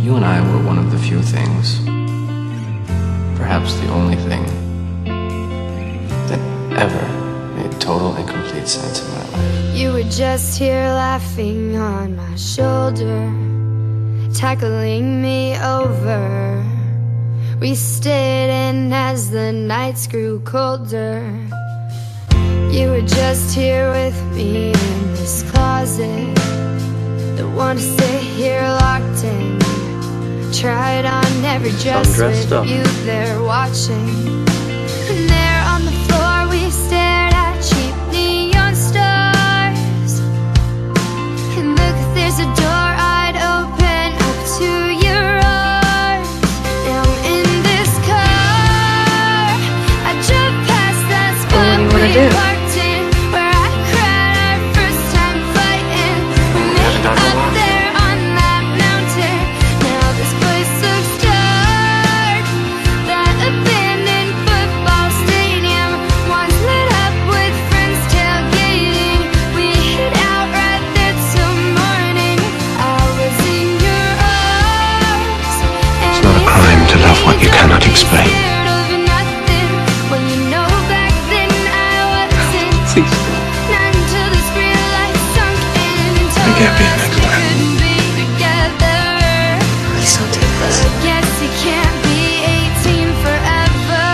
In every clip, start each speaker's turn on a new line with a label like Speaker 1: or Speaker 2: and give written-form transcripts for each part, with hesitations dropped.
Speaker 1: You and I were one of the few things, perhaps the only thing, that ever made total and complete sense in my life.
Speaker 2: You were just here laughing on my shoulder, tackling me over. We stayed in as the nights grew colder. You were just here with me in this closet, the one to stay here locked in. Tried on every dress with you there watching. And there on the floor we stared at cheap neon stars. And look, there's a door I'd open up to your arms. Now I'm in this car, I drove past that spot we parked in, where I cried our first time fighting. We made up there on that mountain. Now this place looks dark. That abandoned football stadium once lit up with friends tailgating. We hid out right there till morning. I was in your arms.
Speaker 1: It's not a crime to love what you cannot explain.
Speaker 2: When you know back then I wasn't.
Speaker 1: Please don't.
Speaker 2: Not until the street lights sunk in.
Speaker 1: I can't be next time.
Speaker 2: Couldn't be together.
Speaker 1: Please don't do this.
Speaker 2: I guess you can't be 18 forever.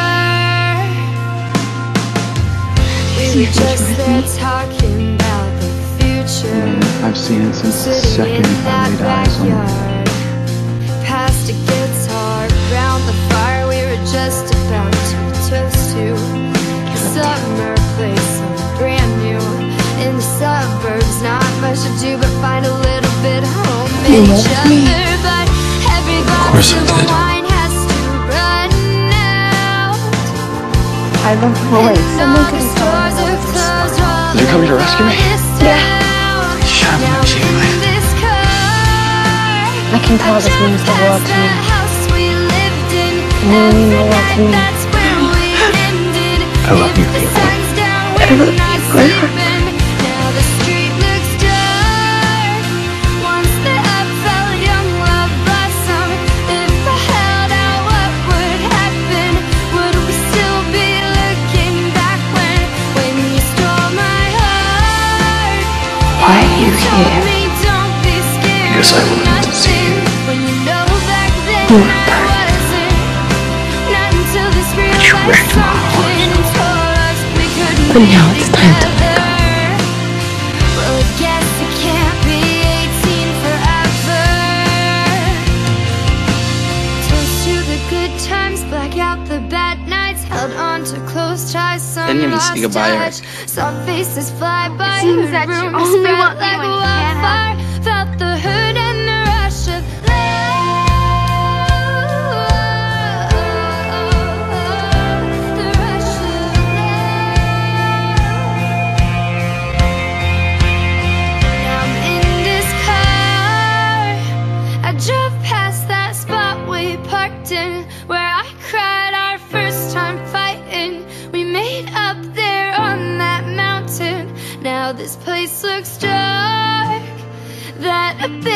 Speaker 2: We were just there talking about the future.
Speaker 3: I've seen it since the second I laid eyes on you.
Speaker 2: Past a guitar, round the fire, we were just about to toast to the summer place, something brand new. In the suburbs, not much to do but find a little bit home in each other. But every glass of wine has to run out.
Speaker 4: I love the way someone could
Speaker 2: Stores are closed.
Speaker 1: Did you come here to rescue me?
Speaker 2: Yeah.
Speaker 1: Shut up, I'm seeing life.
Speaker 4: I can tell this means the world to me. You mean the world to me.
Speaker 1: I love you, people.
Speaker 4: I love you, Grandma.
Speaker 1: Why are you here? Because I wanted to see you.
Speaker 4: You were perfect.
Speaker 1: But you wrecked my heart.
Speaker 4: But now it's time to let go.
Speaker 2: Well, I guess I can't be 18 forever. Toast to the good times, black out the bad nights, held on to close ties, some
Speaker 5: Didn't even
Speaker 2: lost
Speaker 5: say goodbye,
Speaker 2: touch. Saw faces fly by,
Speaker 4: seems that you
Speaker 2: rumors
Speaker 4: only
Speaker 2: spread
Speaker 4: want me
Speaker 2: like
Speaker 4: when you can't
Speaker 2: wildfire. Felt the hurt and the rush of the rush of Now I'm in this car, I drove past that spot we parked in, where I cried our first time fighting. We made up there on that mountain. Now this place looks dark. That